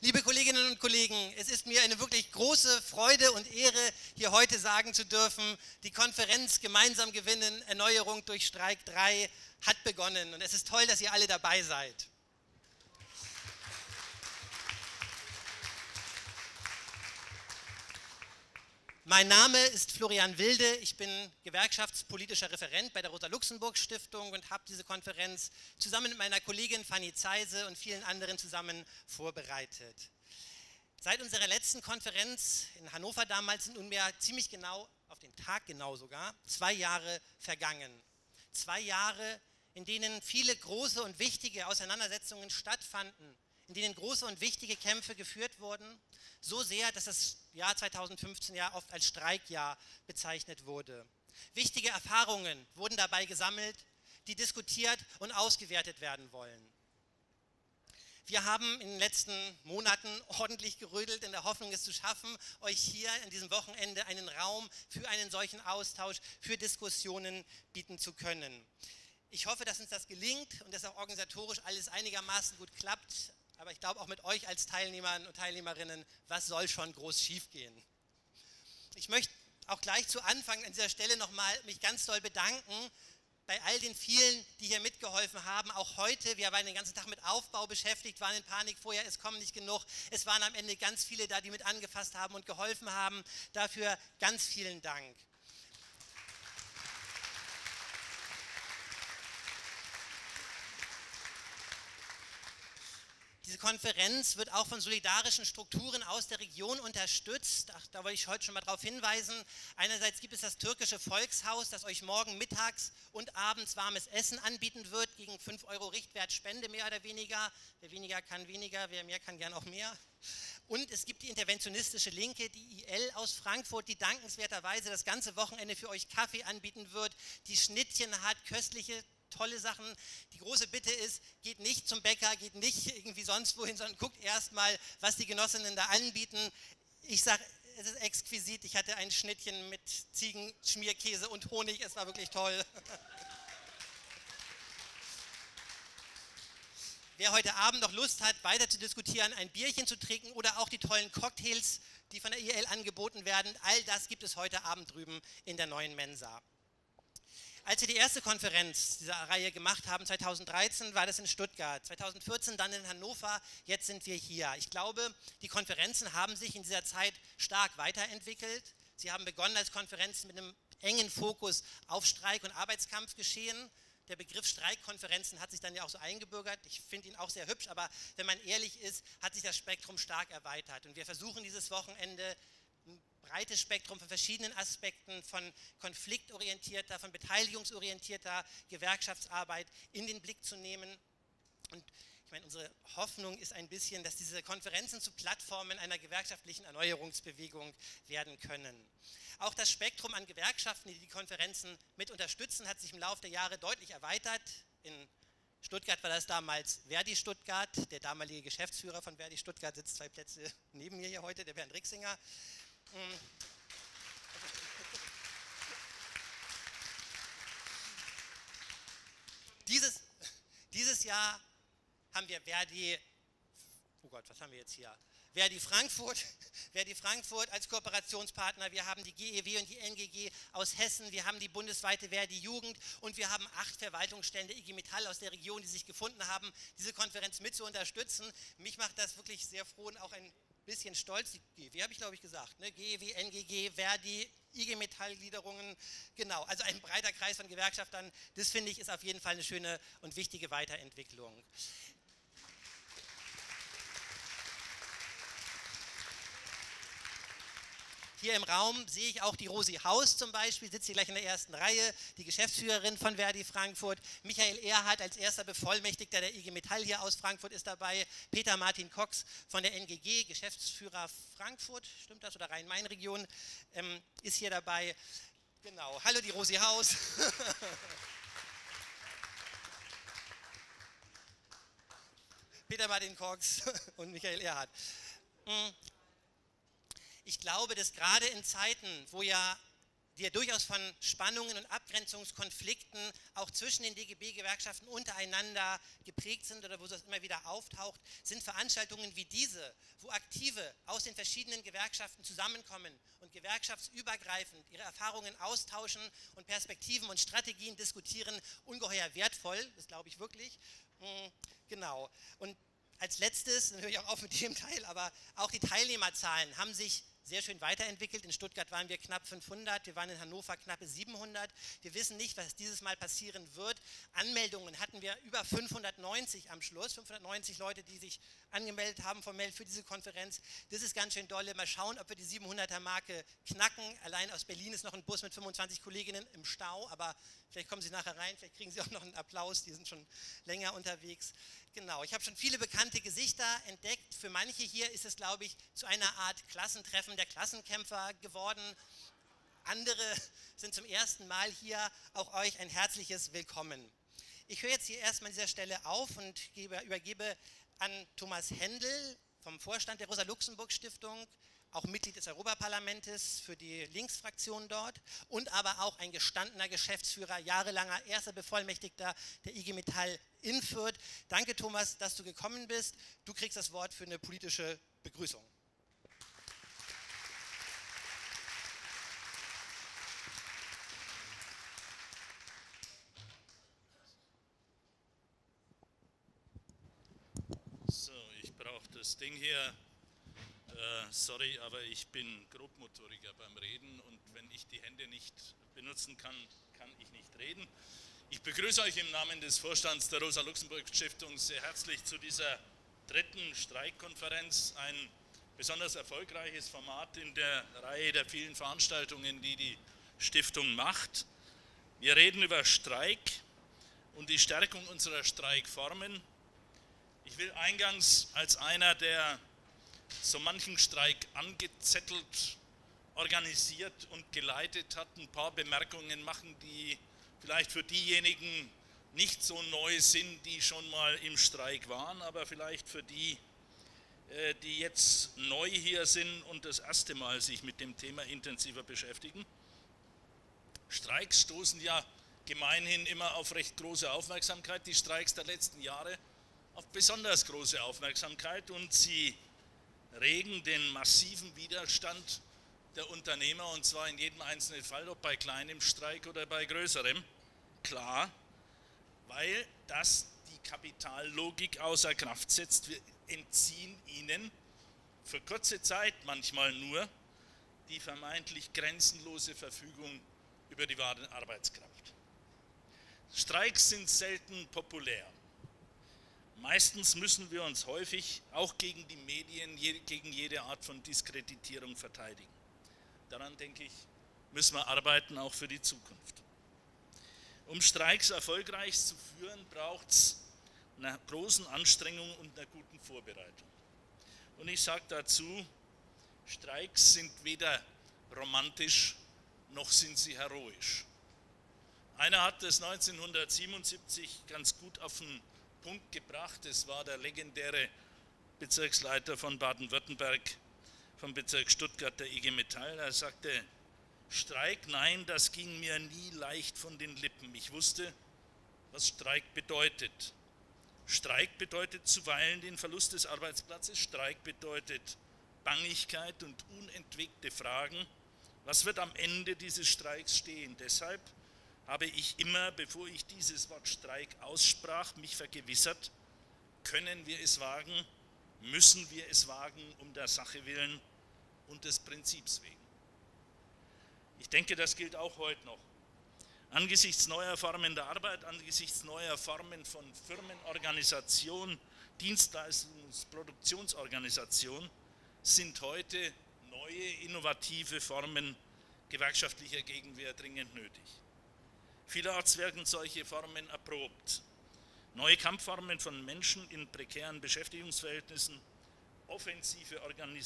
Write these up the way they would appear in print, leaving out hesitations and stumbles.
Liebe Kolleginnen und Kollegen, es ist mir eine wirklich große Freude und Ehre, hier heute sagen zu dürfen, die Konferenz Gemeinsam gewinnen, Erneuerung durch Streik 3 hat begonnen und es ist toll, dass ihr alle dabei seid. Mein Name ist Florian Wilde, ich bin gewerkschaftspolitischer Referent bei der Rosa-Luxemburg-Stiftung und habe diese Konferenz zusammen mit meiner Kollegin Fanny Zeise und vielen anderen zusammen vorbereitet. Seit unserer letzten Konferenz in Hannover damals sind nunmehr ziemlich genau, auf den Tag genau sogar, 2 Jahre vergangen. 2 Jahre, in denen viele große und wichtige Auseinandersetzungen stattfanden, in denen große und wichtige Kämpfe geführt wurden, so sehr, dass das Jahr 2015 ja oft als Streikjahr bezeichnet wurde. Wichtige Erfahrungen wurden dabei gesammelt, die diskutiert und ausgewertet werden wollen. Wir haben in den letzten Monaten ordentlich gerödelt in der Hoffnung, es zu schaffen, euch hier an diesem Wochenende einen Raum für einen solchen Austausch, für Diskussionen bieten zu können. Ich hoffe, dass uns das gelingt und dass auch organisatorisch alles einigermaßen gut klappt. Aber ich glaube auch mit euch als Teilnehmern und Teilnehmerinnen, was soll schon groß schiefgehen? Ich möchte auch gleich zu Anfang an dieser Stelle nochmal mich ganz doll bedanken bei all den vielen, die hier mitgeholfen haben. Auch heute, wir waren den ganzen Tag mit Aufbau beschäftigt, waren in Panik vorher, es kommen nicht genug. Es waren am Ende ganz viele da, die mit angefasst haben und geholfen haben. Dafür ganz vielen Dank. Diese Konferenz wird auch von solidarischen Strukturen aus der Region unterstützt. Da wollte ich heute schon mal darauf hinweisen. Einerseits gibt es das türkische Volkshaus, das euch morgen mittags und abends warmes Essen anbieten wird, gegen 5 € Richtwert Spende mehr oder weniger. Wer weniger kann weniger, wer mehr kann gern auch mehr. Und es gibt die interventionistische Linke, die IL aus Frankfurt, die dankenswerterweise das ganze Wochenende für euch Kaffee anbieten wird, die Schnittchen hat, köstliche tolle Sachen. Die große Bitte ist, geht nicht zum Bäcker, geht nicht irgendwie sonst wohin, sondern guckt erstmal, was die Genossinnen da anbieten. Ich sage, es ist exquisit. Ich hatte ein Schnittchen mit Ziegenschmierkäse und Honig. Es war wirklich toll. Wer heute Abend noch Lust hat, weiter zu diskutieren, ein Bierchen zu trinken oder auch die tollen Cocktails, die von der IL angeboten werden, all das gibt es heute Abend drüben in der neuen Mensa. Als wir die erste Konferenz dieser Reihe gemacht haben, 2013, war das in Stuttgart, 2014 dann in Hannover, jetzt sind wir hier. Ich glaube, die Konferenzen haben sich in dieser Zeit stark weiterentwickelt. Sie haben begonnen als Konferenzen mit einem engen Fokus auf Streik- und Arbeitskampfgeschehen. Der Begriff Streikkonferenzen hat sich dann ja auch so eingebürgert. Ich finde ihn auch sehr hübsch, aber wenn man ehrlich ist, hat sich das Spektrum stark erweitert. Und wir versuchen dieses Wochenende ein breites Spektrum von verschiedenen Aspekten von konfliktorientierter, von beteiligungsorientierter Gewerkschaftsarbeit in den Blick zu nehmen. Und ich meine, unsere Hoffnung ist ein bisschen, dass diese Konferenzen zu Plattformen einer gewerkschaftlichen Erneuerungsbewegung werden können. Auch das Spektrum an Gewerkschaften, die die Konferenzen mit unterstützen, hat sich im Laufe der Jahre deutlich erweitert. In Stuttgart war das damals Verdi Stuttgart. Der damalige Geschäftsführer von Verdi Stuttgart sitzt 2 Plätze neben mir hier heute, der Bernd Rixinger. Dieses Jahr haben wir Verdi, oh Gott, was haben wir jetzt hier? Verdi Frankfurt als Kooperationspartner, wir haben die GEW und die NGG aus Hessen, wir haben die bundesweite Verdi Jugend und wir haben 8 Verwaltungsstände IG Metall aus der Region, die sich gefunden haben, diese Konferenz mit zu unterstützen. Mich macht das wirklich sehr froh und auch ein bisschen stolz. Die GEW habe ich, glaube ich, gesagt, ne? GEW, NGG, Verdi, IG Metall-Gliederungen, genau, also ein breiter Kreis von Gewerkschaftern, das finde ich ist auf jeden Fall eine schöne und wichtige Weiterentwicklung. Hier im Raum sehe ich auch die Rosi Haus zum Beispiel, sitzt hier gleich in der ersten Reihe, die Geschäftsführerin von Verdi Frankfurt. Michael Erhardt als erster Bevollmächtigter der IG Metall hier aus Frankfurt ist dabei. Peter Martin Cox von der NGG, Geschäftsführer Frankfurt, stimmt das, oder Rhein-Main-Region, ist hier dabei. Genau, hallo die Rosi Haus. Peter Martin Cox und Michael Erhardt. Ich glaube, dass gerade in Zeiten, wo ja die ja durchaus von Spannungen und Abgrenzungskonflikten auch zwischen den DGB-Gewerkschaften untereinander geprägt sind oder wo das immer wieder auftaucht, sind Veranstaltungen wie diese, wo Aktive aus den verschiedenen Gewerkschaften zusammenkommen und gewerkschaftsübergreifend ihre Erfahrungen austauschen und Perspektiven und Strategien diskutieren, ungeheuer wertvoll, das glaube ich wirklich. Genau. Und als letztes, dann höre ich auch auf mit dem Teil, aber auch die Teilnehmerzahlen haben sich sehr schön weiterentwickelt. In Stuttgart waren wir knapp 500, wir waren in Hannover knappe 700. Wir wissen nicht, was dieses Mal passieren wird. Anmeldungen hatten wir über 590 am Schluss, 590 Leute, die sich angemeldet haben formell für diese Konferenz. Das ist ganz schön dolle. Mal schauen, ob wir die 700er-Marke knacken. Allein aus Berlin ist noch ein Bus mit 25 Kolleginnen im Stau, aber vielleicht kommen Sie nachher rein, vielleicht kriegen Sie auch noch einen Applaus, die sind schon länger unterwegs. Genau, ich habe schon viele bekannte Gesichter entdeckt. Für manche hier ist es, glaube ich, zu einer Art Klassentreffen der Klassenkämpfer geworden. Andere sind zum ersten Mal hier. Auch euch ein herzliches Willkommen. Ich höre jetzt hier erstmal an dieser Stelle auf und übergebe an Thomas Händel vom Vorstand der Rosa-Luxemburg-Stiftung, auch Mitglied des Europaparlamentes für die Linksfraktion dort und aber auch ein gestandener Geschäftsführer, jahrelanger erster Bevollmächtigter der IG Metall in Fürth. Danke, Thomas, dass du gekommen bist. Du kriegst das Wort für eine politische Begrüßung. So, ich brauche das Ding hier. Sorry, aber ich bin Grobmotoriker beim Reden und wenn ich die Hände nicht benutzen kann, kann ich nicht reden. Ich begrüße euch im Namen des Vorstands der Rosa-Luxemburg-Stiftung sehr herzlich zu dieser dritten Streikkonferenz. Ein besonders erfolgreiches Format in der Reihe der vielen Veranstaltungen, die die Stiftung macht. Wir reden über Streik und die Stärkung unserer Streikformen. Ich will eingangs als einer, der so manchen Streik angezettelt, organisiert und geleitet hat, ein paar Bemerkungen machen, die vielleicht für diejenigen nicht so neu sind, die schon mal im Streik waren, aber vielleicht für die, die jetzt neu hier sind und das erste Mal sich mit dem Thema intensiver beschäftigen. Streiks stoßen ja gemeinhin immer auf recht große Aufmerksamkeit, die Streiks der letzten Jahre auf besonders große Aufmerksamkeit und sie regen den massiven Widerstand der Unternehmer, und zwar in jedem einzelnen Fall, ob bei kleinem Streik oder bei größerem, klar, weil das die Kapitallogik außer Kraft setzt. Wir entziehen ihnen für kurze Zeit manchmal nur die vermeintlich grenzenlose Verfügung über die wahre Arbeitskraft. Streiks sind selten populär. Meistens müssen wir uns häufig auch gegen die Medien, gegen jede Art von Diskreditierung verteidigen. Daran, denke ich, müssen wir arbeiten, auch für die Zukunft. Um Streiks erfolgreich zu führen, braucht es eine großen Anstrengung und einer guten Vorbereitung. Und ich sage dazu, Streiks sind weder romantisch, noch sind sie heroisch. Einer hat das 1977 ganz gut auf den Punkt gebracht. Es war der legendäre Bezirksleiter von Baden-Württemberg, vom Bezirk Stuttgart der IG Metall. Er sagte, Streik, nein, das ging mir nie leicht von den Lippen. Ich wusste, was Streik bedeutet. Streik bedeutet zuweilen den Verlust des Arbeitsplatzes. Streik bedeutet Bangigkeit und unentwegte Fragen. Was wird am Ende dieses Streiks stehen? Deshalb habe ich immer, bevor ich dieses Wort Streik aussprach, mich vergewissert, können wir es wagen, müssen wir es wagen, um der Sache willen und des Prinzips wegen. Ich denke, das gilt auch heute noch. Angesichts neuer Formen der Arbeit, angesichts neuer Formen von Firmenorganisation, Dienstleistungs-, Produktionsorganisation sind heute neue, innovative Formen gewerkschaftlicher Gegenwehr dringend nötig. Vielerorts werden solche Formen erprobt. Neue Kampfformen von Menschen in prekären Beschäftigungsverhältnissen, offensive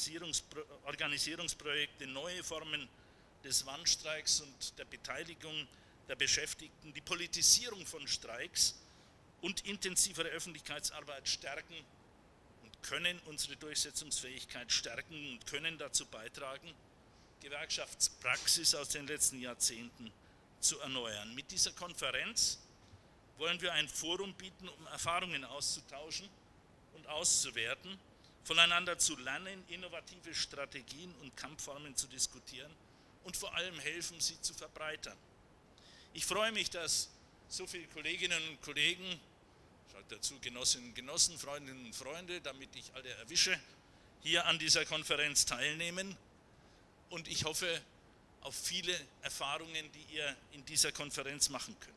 Organisierungsprojekte, neue Formen des Warnstreiks und der Beteiligung der Beschäftigten, die Politisierung von Streiks und intensivere Öffentlichkeitsarbeit stärken und können unsere Durchsetzungsfähigkeit stärken und können dazu beitragen, Gewerkschaftspraxis aus den letzten Jahrzehnten zu erneuern. Mit dieser Konferenz wollen wir ein Forum bieten, um Erfahrungen auszutauschen und auszuwerten, voneinander zu lernen, innovative Strategien und Kampfformen zu diskutieren und vor allem helfen, sie zu verbreitern. Ich freue mich, dass so viele Kolleginnen und Kollegen, schaut dazu Genossinnen und Genossen, Freundinnen und Freunde, damit ich alle erwische, hier an dieser Konferenz teilnehmen. Und ich hoffe auf viele Erfahrungen, die ihr in dieser Konferenz machen könnt.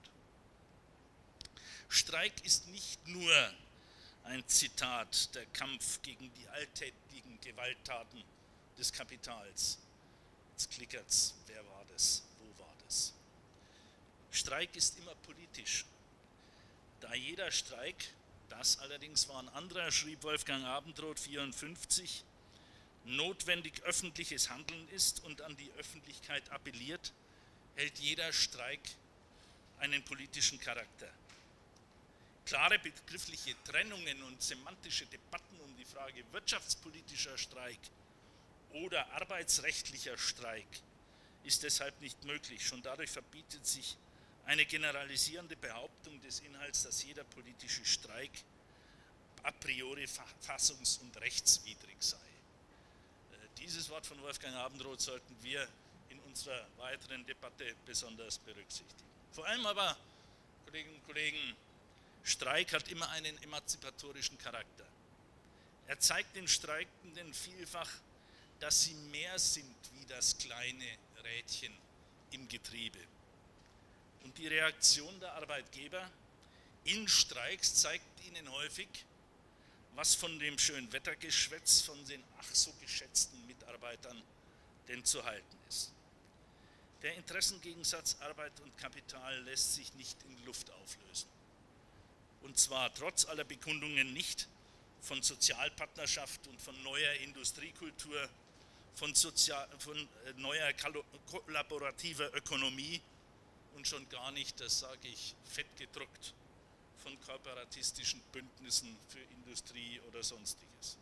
Streik ist nicht nur ein Zitat, der Kampf gegen die alltäglichen Gewalttaten des Kapitals. Jetzt klickert's, wer war das, wo war das? Streik ist immer politisch. Da jeder Streik, das allerdings war ein anderer, schrieb Wolfgang Abendroth 1954, notwendig öffentliches Handeln ist und an die Öffentlichkeit appelliert, hält jeder Streik einen politischen Charakter. Klare begriffliche Trennungen und semantische Debatten um die Frage wirtschaftspolitischer Streik oder arbeitsrechtlicher Streik ist deshalb nicht möglich. Schon dadurch verbietet sich eine generalisierende Behauptung des Inhalts, dass jeder politische Streik a priori verfassungs- und rechtswidrig sei. Dieses Wort von Wolfgang Abendroth sollten wir in unserer weiteren Debatte besonders berücksichtigen. Vor allem aber, Kolleginnen und Kollegen, Streik hat immer einen emanzipatorischen Charakter. Er zeigt den Streikenden vielfach, dass sie mehr sind wie das kleine Rädchen im Getriebe. Und die Reaktion der Arbeitgeber in Streiks zeigt ihnen häufig, was von dem Schönwettergeschwätz von den ach so geschätzten Mitarbeitern denn zu halten ist. Der Interessengegensatz Arbeit und Kapital lässt sich nicht in Luft auflösen. Und zwar trotz aller Bekundungen nicht von Sozialpartnerschaft und von neuer Industriekultur, von neuer kollaborativer Ökonomie und schon gar nicht, das sage ich fett gedruckt, von kooperatistischen Bündnissen für Industrie oder Sonstiges.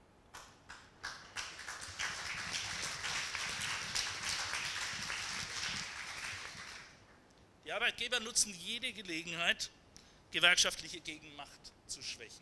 Die Arbeitgeber nutzen jede Gelegenheit, gewerkschaftliche Gegenmacht zu schwächen.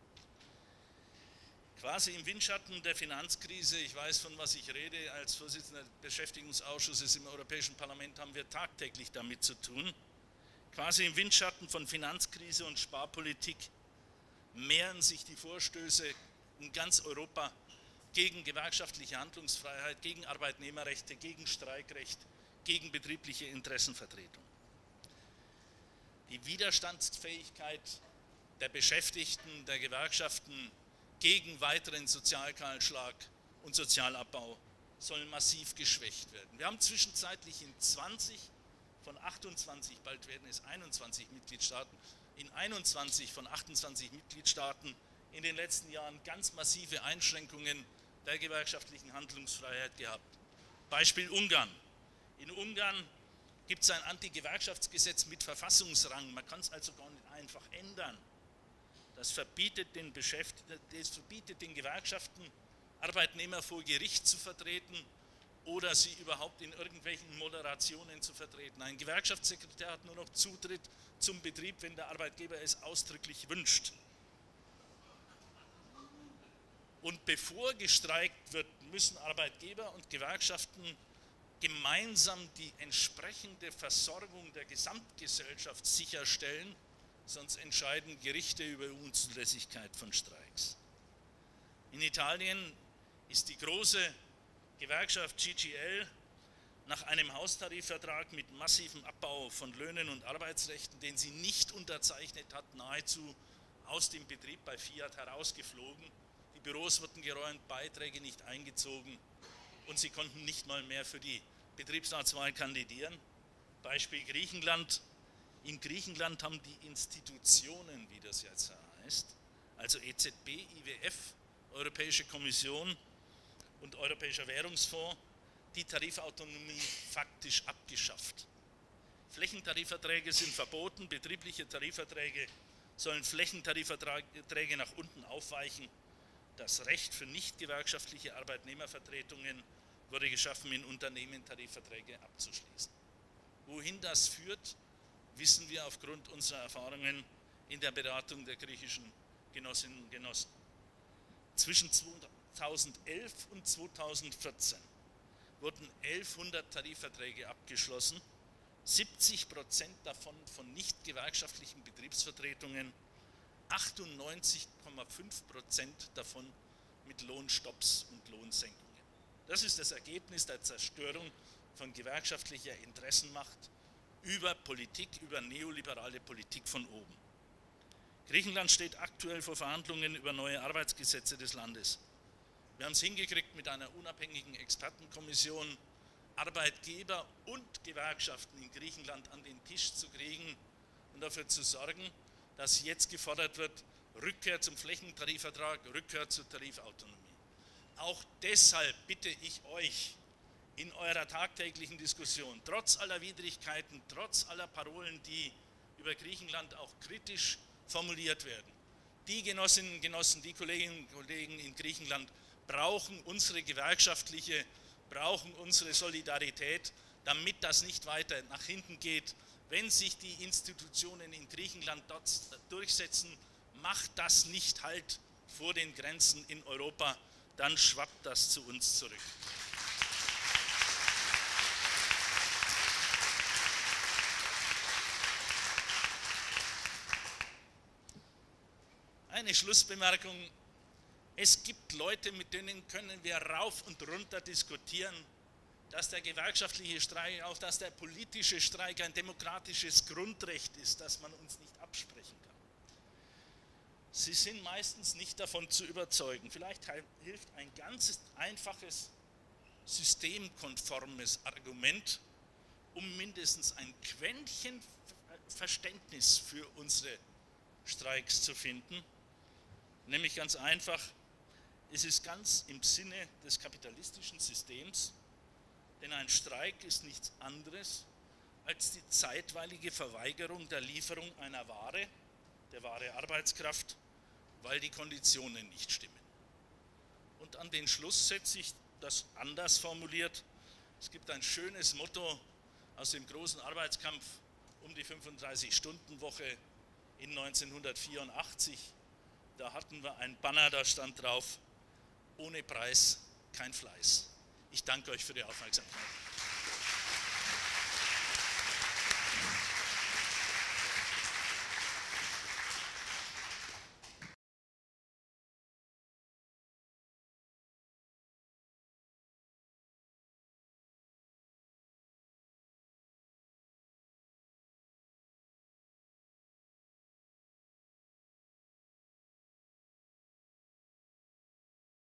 Quasi im Windschatten der Finanzkrise, ich weiß, von was ich rede, als Vorsitzender des Beschäftigungsausschusses im Europäischen Parlament haben wir tagtäglich damit zu tun. Quasi im Windschatten von Finanzkrise und Sparpolitik mehren sich die Vorstöße in ganz Europa gegen gewerkschaftliche Handlungsfreiheit, gegen Arbeitnehmerrechte, gegen Streikrecht, gegen betriebliche Interessenvertretung. Die Widerstandsfähigkeit der Beschäftigten, der Gewerkschaften gegen weiteren Sozialkahlschlag und Sozialabbau soll massiv geschwächt werden. Wir haben zwischenzeitlich in 20 von 28, bald werden es 21 Mitgliedstaaten, in 21 von 28 Mitgliedstaaten in den letzten Jahren ganz massive Einschränkungen der gewerkschaftlichen Handlungsfreiheit gehabt. Beispiel Ungarn. In Ungarn gibt es ein Anti-Gewerkschaftsgesetz mit Verfassungsrang, man kann es also gar nicht einfach ändern. Das verbietet den Gewerkschaften, Arbeitnehmer vor Gericht zu vertreten oder sie überhaupt in irgendwelchen Moderationen zu vertreten. Ein Gewerkschaftssekretär hat nur noch Zutritt zum Betrieb, wenn der Arbeitgeber es ausdrücklich wünscht. Und bevor gestreikt wird, müssen Arbeitgeber und Gewerkschaften gemeinsam die entsprechende Versorgung der Gesamtgesellschaft sicherstellen, sonst entscheiden Gerichte über die Unzulässigkeit von Streiks. In Italien ist die große Gewerkschaft CGIL nach einem Haustarifvertrag mit massivem Abbau von Löhnen und Arbeitsrechten, den sie nicht unterzeichnet hat, nahezu aus dem Betrieb bei Fiat herausgeflogen. Die Büros wurden geräumt, Beiträge nicht eingezogen und sie konnten nicht mal mehr für die Betriebsratswahl kandidieren. Beispiel Griechenland. In Griechenland haben die Institutionen, wie das jetzt heißt, also EZB, IWF, Europäische Kommission und Europäischer Währungsfonds, die Tarifautonomie faktisch abgeschafft. Flächentarifverträge sind verboten, betriebliche Tarifverträge sollen Flächentarifverträge nach unten aufweichen. Das Recht für nicht gewerkschaftliche Arbeitnehmervertretungen wurde geschaffen, in Unternehmen Tarifverträge abzuschließen. Wohin das führt, wissen wir aufgrund unserer Erfahrungen in der Beratung der griechischen Genossinnen und Genossen. Zwischen 2011 und 2014 wurden 1100 Tarifverträge abgeschlossen, 70% davon von nicht gewerkschaftlichen Betriebsvertretungen, 98,5% davon mit Lohnstopps und Lohnsenkungen. Das ist das Ergebnis der Zerstörung von gewerkschaftlicher Interessenmacht über Politik, über neoliberale Politik von oben. Griechenland steht aktuell vor Verhandlungen über neue Arbeitsgesetze des Landes. Wir haben es hingekriegt, mit einer unabhängigen Expertenkommission Arbeitgeber und Gewerkschaften in Griechenland an den Tisch zu kriegen und dafür zu sorgen, dass jetzt gefordert wird, Rückkehr zum Flächentarifvertrag, Rückkehr zur Tarifautonomie. Auch deshalb bitte ich euch in eurer tagtäglichen Diskussion, trotz aller Widrigkeiten, trotz aller Parolen, die über Griechenland auch kritisch formuliert werden, die Genossinnen und Genossen, die Kolleginnen und Kollegen in Griechenland brauchen unsere gewerkschaftliche, brauchen unsere Solidarität, damit das nicht weiter nach hinten geht. Wenn sich die Institutionen in Griechenland dort durchsetzen, macht das nicht Halt vor den Grenzen in Europa, dann schwappt das zu uns zurück. Eine Schlussbemerkung. Es gibt Leute, mit denen können wir rauf und runter diskutieren, dass der gewerkschaftliche Streik, auch dass der politische Streik ein demokratisches Grundrecht ist, das man uns nicht absprechen kann. Sie sind meistens nicht davon zu überzeugen. Vielleicht hilft ein ganz einfaches, systemkonformes Argument, um mindestens ein Quäntchen Verständnis für unsere Streiks zu finden. Nämlich ganz einfach, es ist ganz im Sinne des kapitalistischen Systems, denn ein Streik ist nichts anderes als die zeitweilige Verweigerung der Lieferung einer Ware, der Ware Arbeitskraft, weil die Konditionen nicht stimmen. Und an den Schluss setze ich das anders formuliert. Es gibt ein schönes Motto aus dem großen Arbeitskampf um die 35-Stunden-Woche in 1984. Da hatten wir ein Banner, da stand drauf, ohne Preis kein Fleiß. Ich danke euch für die Aufmerksamkeit.